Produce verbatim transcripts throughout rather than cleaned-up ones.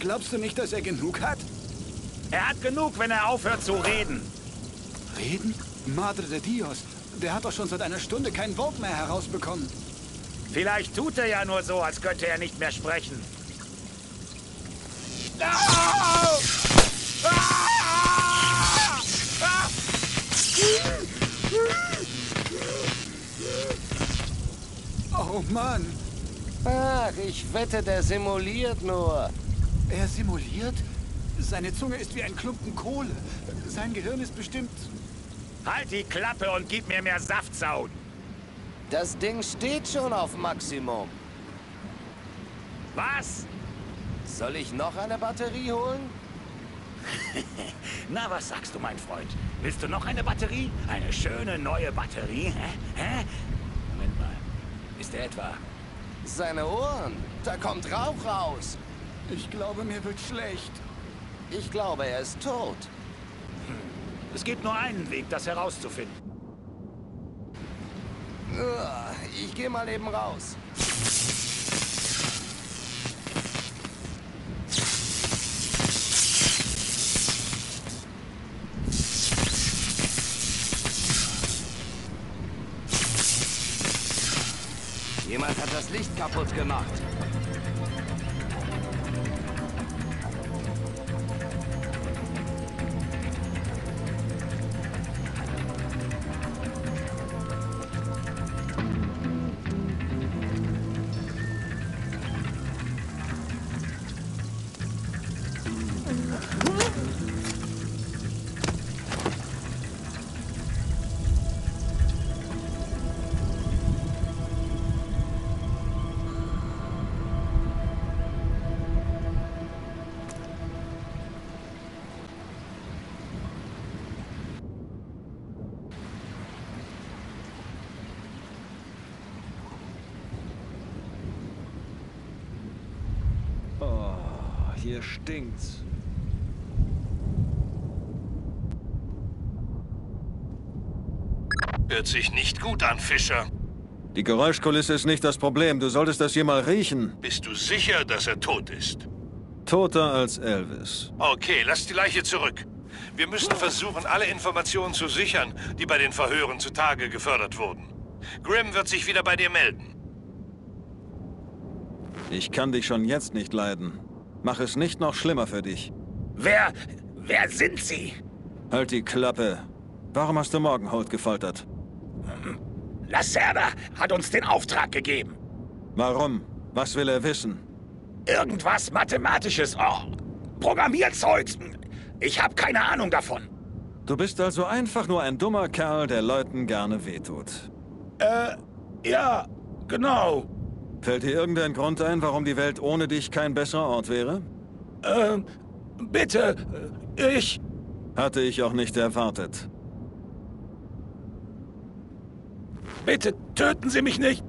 Glaubst du nicht, dass er genug hat? Er hat genug, wenn er aufhört zu reden. Reden? Madre de Dios. Der hat doch schon seit einer Stunde kein Wort mehr herausbekommen. Vielleicht tut er ja nur so, als könnte er nicht mehr sprechen. Oh Mann. Ach, ich wette, der simuliert nur. Er simuliert? Seine Zunge ist wie ein Klumpen Kohle. Sein Gehirn ist bestimmt... Halt die Klappe und gib mir mehr Saftsauen. Das Ding steht schon auf Maximum. Was? Soll ich noch eine Batterie holen? Na, was sagst du, mein Freund? Willst du noch eine Batterie? Eine schöne neue Batterie? Hä? Hä? Moment mal. Ist er etwa... Seine Ohren. Da kommt Rauch raus. Ich glaube, mir wird schlecht. Ich glaube, er ist tot. Es gibt nur einen Weg, das herauszufinden. Ich gehe mal eben raus. Jemand hat das Licht kaputt gemacht. Hier stinkt's. Hört sich nicht gut an, Fischer. Die Geräuschkulisse ist nicht das Problem. Du solltest das hier mal riechen. Bist du sicher, dass er tot ist? Toter als Elvis. Okay, lass die Leiche zurück. Wir müssen versuchen, alle Informationen zu sichern, die bei den Verhören zutage gefördert wurden. Grimm wird sich wieder bei dir melden. Ich kann dich schon jetzt nicht leiden. Mach es nicht noch schlimmer für dich. Wer... wer sind Sie? Halt die Klappe. Warum hast du Morgenholt gefoltert? Lacerda hat uns den Auftrag gegeben. Warum? Was will er wissen? Irgendwas Mathematisches. Oh, Programmierzeugs. Ich habe keine Ahnung davon. Du bist also einfach nur ein dummer Kerl, der Leuten gerne wehtut. Äh, ja, genau. Fällt dir irgendein Grund ein, warum die Welt ohne dich kein besserer Ort wäre? Ähm, bitte, ich... Hatte ich auch nicht erwartet. Bitte töten Sie mich nicht!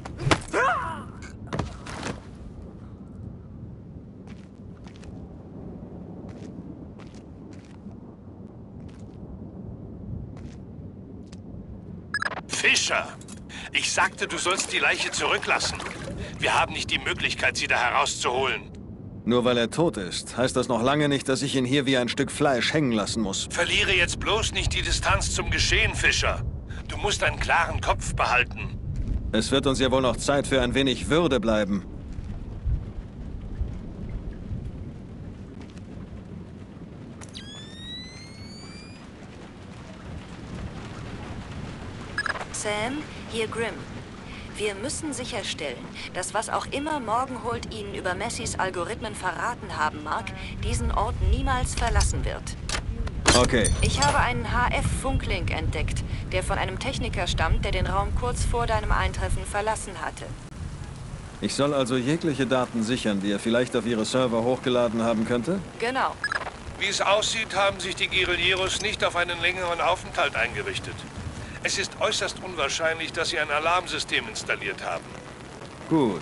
Fischer! Ich sagte, du sollst die Leiche zurücklassen. Wir haben nicht die Möglichkeit, sie da herauszuholen. Nur weil er tot ist, heißt das noch lange nicht, dass ich ihn hier wie ein Stück Fleisch hängen lassen muss. Verliere jetzt bloß nicht die Distanz zum Geschehen, Fischer. Du musst einen klaren Kopf behalten. Es wird uns ja wohl noch Zeit für ein wenig Würde bleiben. Sam, hier Grimm. Wir müssen sicherstellen, dass was auch immer Morgenholt Ihnen über Messys Algorithmen verraten haben mag, diesen Ort niemals verlassen wird. Okay. Ich habe einen H F-Funklink entdeckt, der von einem Techniker stammt, der den Raum kurz vor deinem Eintreffen verlassen hatte. Ich soll also jegliche Daten sichern, die er vielleicht auf Ihre Server hochgeladen haben könnte? Genau. Wie es aussieht, haben sich die Guerilleros nicht auf einen längeren Aufenthalt eingerichtet. Es ist äußerst unwahrscheinlich, dass sie ein Alarmsystem installiert haben. Gut.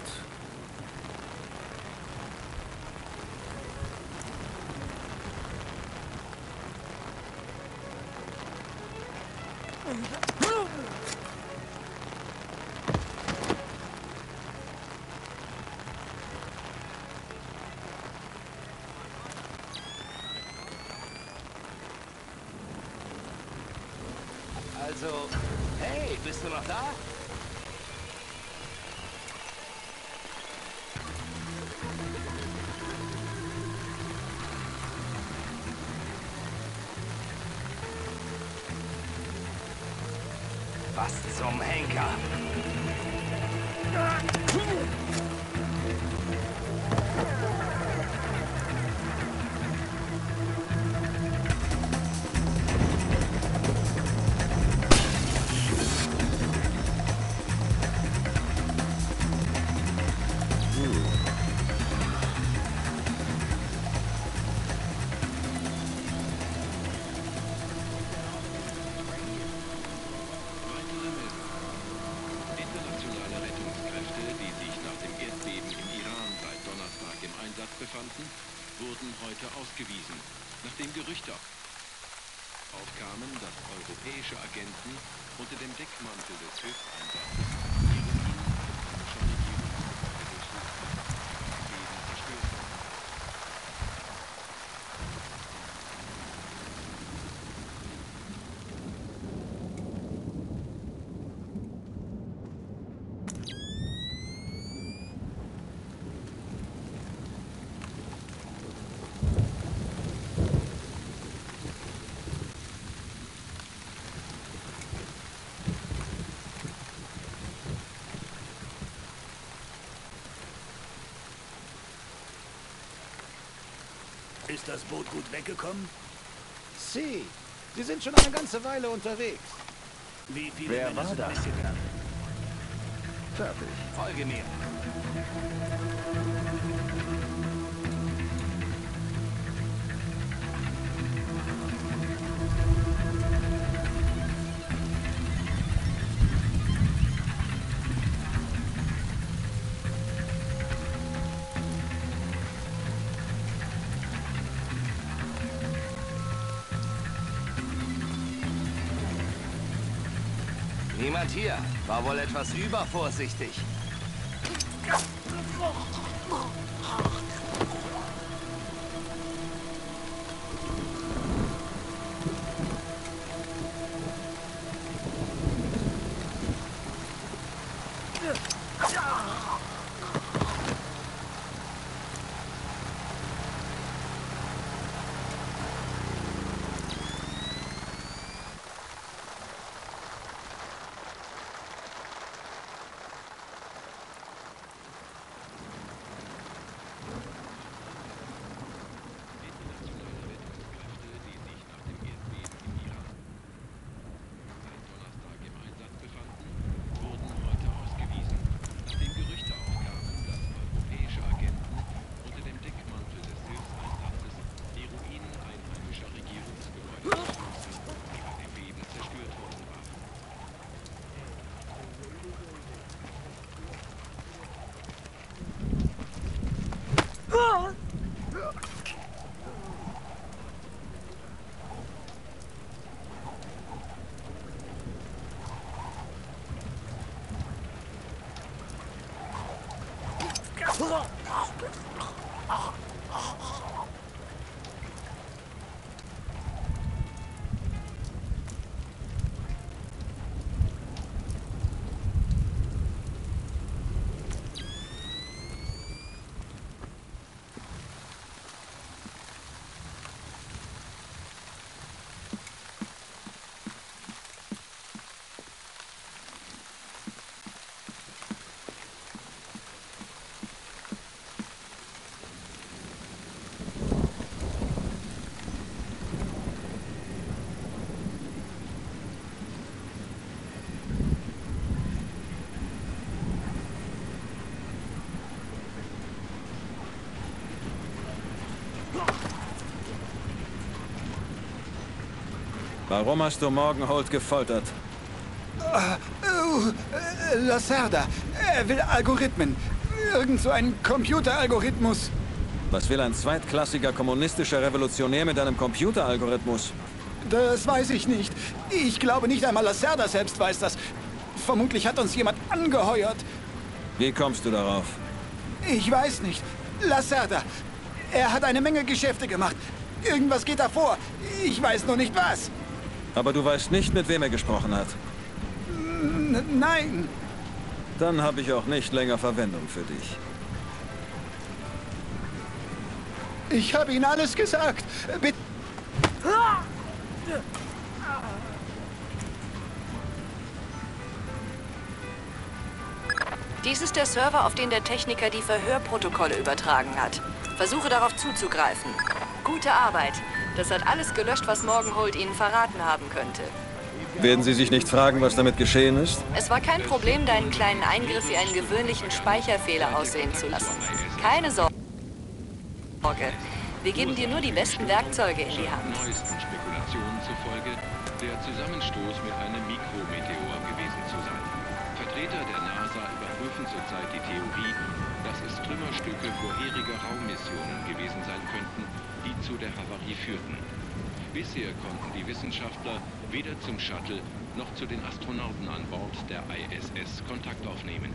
Also, hey, bist du noch da? Was zum Henker? wurden heute ausgewiesen, nachdem Gerüchte aufkamen, dass europäische Agenten unter dem Deckmantel des Hilfseinsatzes ihre amerikanischer Regierung zerstört haben. Ist das Boot gut weggekommen? Sie, Sie sind schon eine ganze Weile unterwegs. Wie viele Wer Männer war sind das? mitgegangen? Fertig. Folge mir. Niemand hier. War wohl etwas übervorsichtig. Warum hast du Morgenholt gefoltert? Uh, uh, Lacerda, er will Algorithmen. Irgend so ein Computeralgorithmus. Was will ein zweitklassiger kommunistischer Revolutionär mit einem Computeralgorithmus? Das weiß ich nicht. Ich glaube nicht einmal Lacerda selbst weiß das. Vermutlich hat uns jemand angeheuert. Wie kommst du darauf? Ich weiß nicht. Lacerda, er hat eine Menge Geschäfte gemacht. Irgendwas geht da vor. Ich weiß nur nicht was. Aber du weißt nicht, mit wem er gesprochen hat. N nein. Dann habe ich auch nicht länger Verwendung für dich. Ich habe Ihnen alles gesagt. Bitte. Dies ist der Server, auf den der Techniker die Verhörprotokolle übertragen hat. Versuche darauf zuzugreifen. Gute Arbeit. Das hat alles gelöscht, was Morgenhold Ihnen verraten haben könnte. Werden Sie sich nicht fragen, was damit geschehen ist? Es war kein Problem, deinen kleinen Eingriff wie einen gewöhnlichen Speicherfehler aussehen zu lassen. Keine Sorge. Wir geben dir nur die besten Werkzeuge in die Hand. Neuesten Spekulationen zufolge der Zusammenstoß mit einem Mikrometeor gewesen zu sein. Vertreter der NASA überprüfen zurzeit die Theorie, dass es Trümmerstücke vorheriger Raummissionen gewesen sein könnten, die zu der Havarie führten. Bisher konnten die Wissenschaftler weder zum Shuttle noch zu den Astronauten an Bord der I S S Kontakt aufnehmen.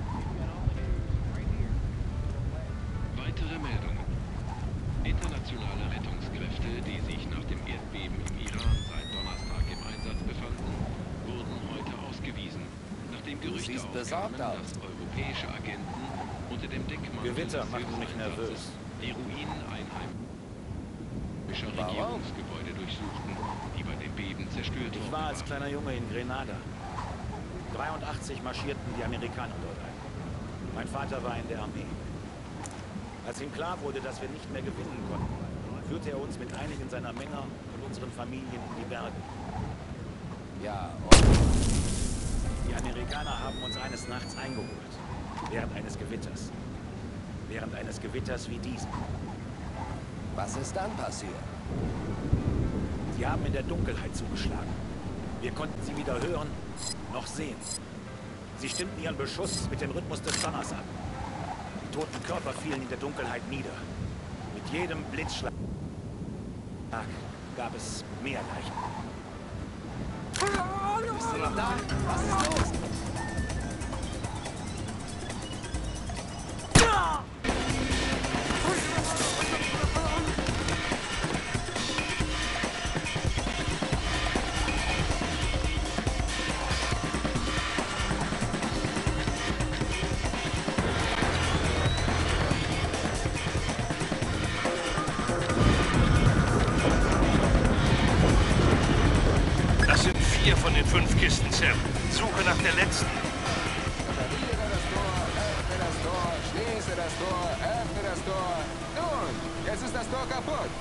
Weitere Meldungen. Internationale Rettungskräfte, die sich nach dem Erdbeben im Iran seit Donnerstag im Einsatz befanden, wurden heute ausgewiesen, nachdem Gerüchte aufkamen, dass europäische Agenten unter dem Deckmantel Gewitter des machen mich nervös. die Ruinen einheimischer Regierungsgebäude durchsuchten, die bei dem Beben zerstört Ich worden war als waren. kleiner Junge in Grenada. dreiundachtzig marschierten die Amerikaner dort ein. Mein Vater war in der Armee. Als ihm klar wurde, dass wir nicht mehr gewinnen konnten, führte er uns mit einigen seiner Männer und unseren Familien in die Berge. Ja, und Die Amerikaner haben uns eines Nachts eingeholt. Während eines Gewitters. Während eines Gewitters wie diesem. was ist dann passiert? Sie haben in der Dunkelheit zugeschlagen. Wir konnten sie weder hören noch sehen. Sie stimmten ihren Beschuss mit dem Rhythmus des Donners ab. Die toten Körper fielen in der Dunkelheit nieder. Mit jedem Blitzschlag gab es mehr Leichen. Bist du noch da? Was ist los? Das sind vier von den fünf Kisten, Sam. Suche nach der letzten. Verriere das Tor, öffne das Tor, schließe das Tor, öffne das Tor. Nun, jetzt ist das Tor kaputt.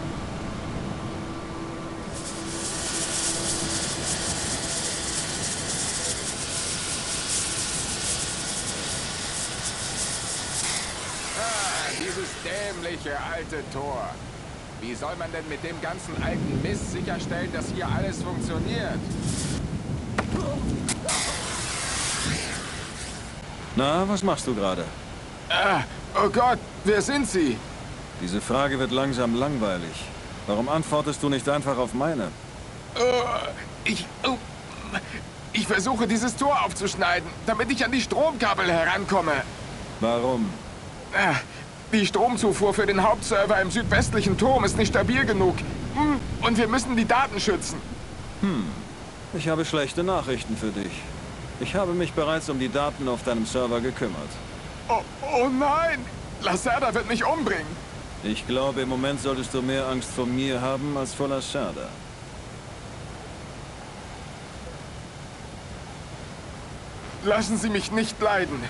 Ah, dieses dämliche alte Tor. Wie soll man denn mit dem ganzen alten Mist sicherstellen, dass hier alles funktioniert? Na, was machst du gerade? Ah, oh Gott, wer sind Sie? Diese Frage wird langsam langweilig. Warum antwortest du nicht einfach auf meine? Oh, ich... Oh, ich versuche, dieses Tor aufzuschneiden, damit ich an die Stromkabel herankomme. Warum? Ah, die Stromzufuhr für den Hauptserver im südwestlichen Turm ist nicht stabil genug. Hm, und wir müssen die Daten schützen. Ich habe schlechte Nachrichten für dich. Ich habe mich bereits um die Daten auf deinem Server gekümmert. Oh, oh nein! Lacerda wird mich umbringen. Ich glaube, im Moment solltest du mehr Angst vor mir haben als vor Lacerda. Lassen Sie mich nicht leiden.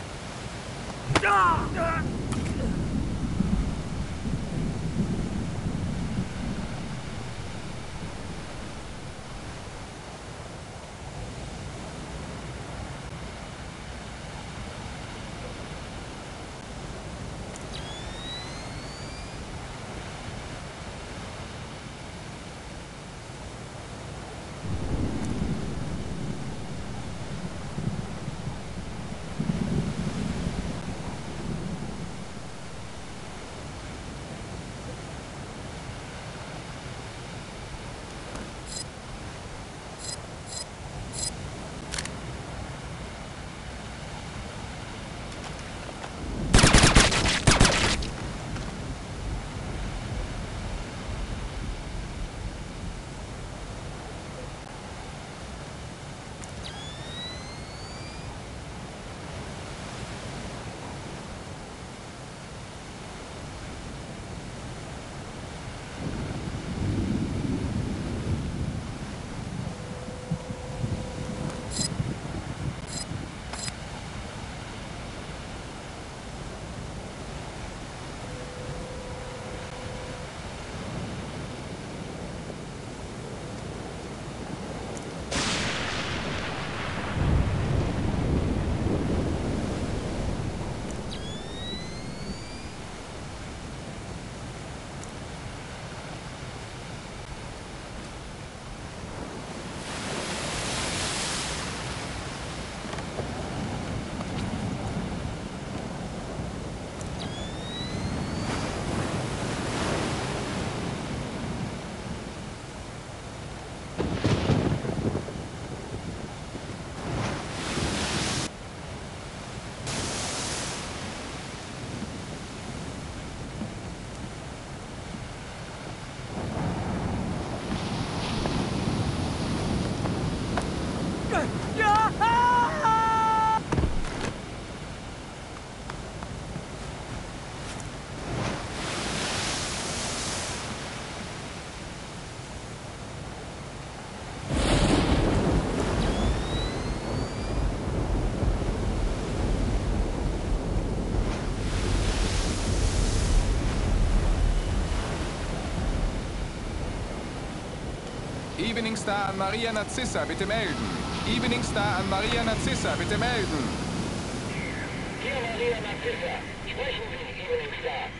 Evening Star an Maria Narcissa, bitte melden. Evening Star an Maria Narcissa, bitte melden. Hier Maria Narcissa. Sprechen Sie, Evening Star.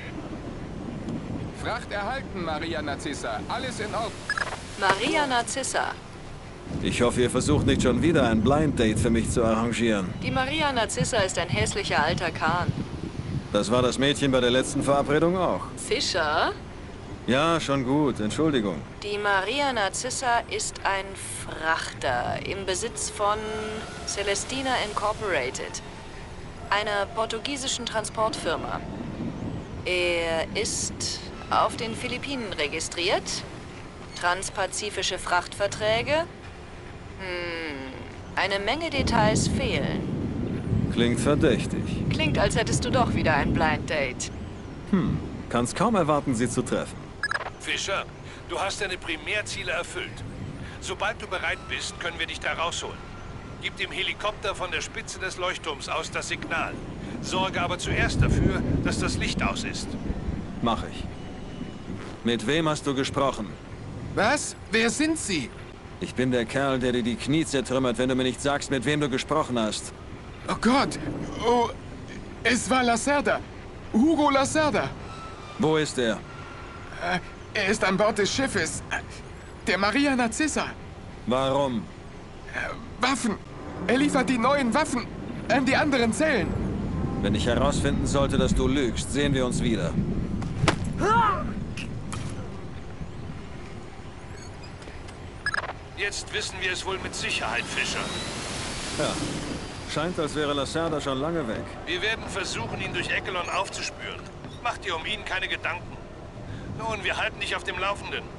Fracht erhalten, Maria Narcissa. Alles in Ordnung. Maria Narcissa. Ich hoffe, ihr versucht nicht schon wieder ein Blind Date für mich zu arrangieren. Die Maria Narcissa ist ein hässlicher alter Kahn. Das war das Mädchen bei der letzten Verabredung auch. Fischer? Ja, schon gut. Entschuldigung. Die Maria Narcissa ist ein Frachter im Besitz von Celestina Incorporated, einer portugiesischen Transportfirma. Er ist auf den Philippinen registriert, transpazifische Frachtverträge. Hm, eine Menge Details fehlen. Klingt verdächtig. Klingt, als hättest du doch wieder ein Blind Date. Hm, kann's kaum erwarten, sie zu treffen. Fischer, du hast deine Primärziele erfüllt. Sobald du bereit bist, können wir dich da rausholen. Gib dem Helikopter von der Spitze des Leuchtturms aus das Signal. Sorge aber zuerst dafür, dass das Licht aus ist. Mach ich. Mit wem hast du gesprochen? Was? Wer sind Sie? Ich bin der Kerl, der dir die Knie zertrümmert, wenn du mir nicht sagst, mit wem du gesprochen hast. Oh Gott. Oh, es war Lacerda. Hugo Lacerda. Wo ist er? Äh, er ist an Bord des Schiffes. Der Maria Narcissa. Warum? Äh, Waffen. Er liefert die neuen Waffen an die anderen Zellen. Wenn ich herausfinden sollte, dass du lügst, sehen wir uns wieder. Jetzt wissen wir es wohl mit Sicherheit, Fischer. Ja. Scheint, als wäre Lacerda schon lange weg. Wir werden versuchen, ihn durch Echelon aufzuspüren. Mach dir um ihn keine Gedanken. Nun, wir halten dich auf dem Laufenden.